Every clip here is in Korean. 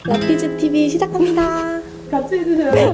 라피즈 TV 시작합니다. 같이 해주세요.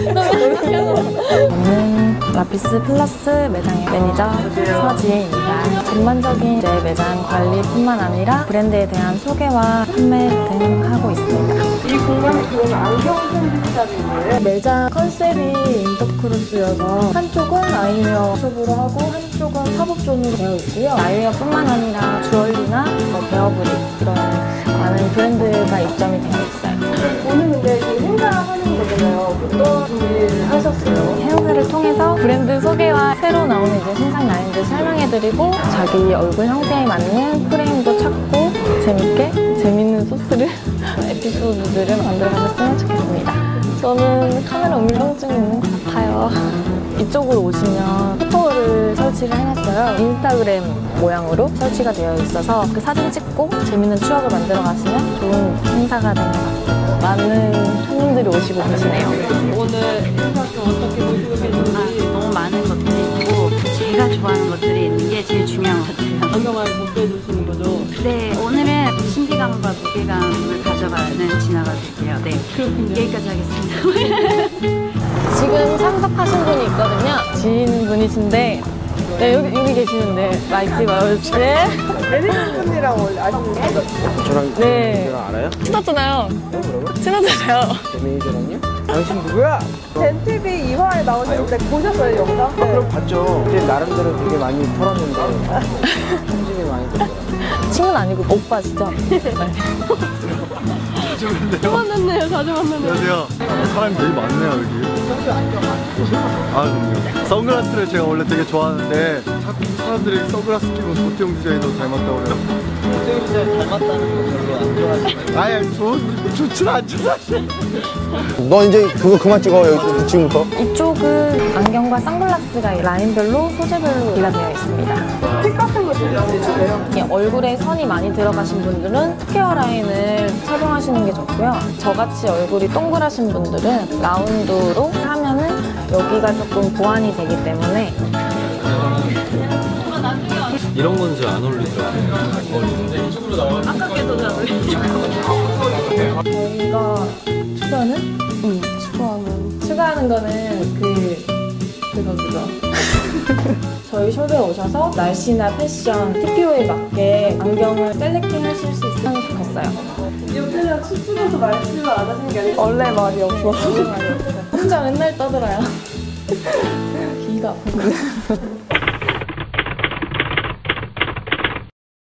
저는 라피스 플러스 매장의 매니저 서지혜입니다. 전반적인 매장 관리뿐만 아니라 브랜드에 대한 소개와 판매 등 하고 있습니다. 이 공간이 그럼 안경 편집샵이에요? 매장 컨셉이 인터크로스여서 한쪽은 아이웨어 숍으로 하고 한쪽은 팝업존으로 되어 있고요. 아이웨어뿐만 아니라 주얼리나 베어브릭 이런 많은 브랜드가 입점이 되어 있어요. 오늘 근데 지금 행사하는 거잖아요. 어떤 준비를 하셨어요? 행사를 통해서 브랜드 소개와 새로 나오는 이제 신상 라인들 설명해드리고 자기 얼굴 형태에 맞는 프레임도 찾고 재밌게 재밌는 소스를 에피소드들을 만들어가셨으면 좋겠습니다. 저는 카메라 울렁증이 있는 것 같아요. 이쪽으로 오시면 포토를 설치를 해놨어요. 인스타그램 모양으로 설치가 되어 있어서 그 사진 찍고 재밌는 추억을 만들어 가시면 좋은 행사가 되는 것 같습니다. 많은 손님들이 오시고 계시네요. 오늘 행사 좀 어떻게 보시고 계신지. 너무 많은 것들이 있고 제가 좋아하는 것들이 있는 게 제일 중요한 것 같아요. 안경을 못 빼주시는 거죠? 네, 오늘은 신비감과 무게감을 가져가는 진화가 될게요. 네, 그렇군요. 여기까지 하겠습니다. 지금 참석하신 분이 있거든요. 지인분이신데 네, 여기 계시는데 마이크 와주시죠. 네. 매니저분이랑 원래 아시는 거죠? 저랑 네. 매니저랑 알아요? 친하잖아요. 뭐라고? 친하잖아요. 제 매니저랑요? 당신 누구야? 젠TV 2화에 나오셨는데 보셨어요, 영상? 그럼 봤죠. 제 나름대로 되게 많이 털었는데 편집이 많이 됐어요. 친구는 아니고 오빠시죠? 네. 자주 만났네요, 자주 만났네요. 안녕하세요. 사람이 되게 많네요, 여기. 아, 그럼요. 선글라스를 제가 원래 되게 좋아하는데 자꾸 사람들이 선글라스 끼고 도태용 디자인도 닮았다고 그래요. 도태용 디자인 닮았다는 거 별로 안 좋아하시나요? 아예 좋지는 않죠, 사실. 너 이제 그거 그만 찍어 여기 지금부터. 이쪽은 안경과 선글라스가 라인별로 소재별로 되어 있습니다. 팁 같은 거 있으세요? 이게 얼굴에 선이 많이 들어가신 분들은 스퀘어 라인을 착용하시는 게 좋고요. 저같이 얼굴이 동그라신 분들은 라운드로 하면은 여기가 조금 보완이 되기 때문에 이런 건 잘 안 어울리더라고요. 아깝게도 잘 어울리죠. 저희가 추가하는 거는 그거 저희 숍에 오셔서 날씨나 패션, TPO에 맞게 안경을 셀렉팅 하실 수 있으면 좋겠어요. 요새는 춥으면서 말씀을 안 하시는 게 아니고 원래 말이 없어. 혼자 맨날 떠들어요. 귀가 아프고.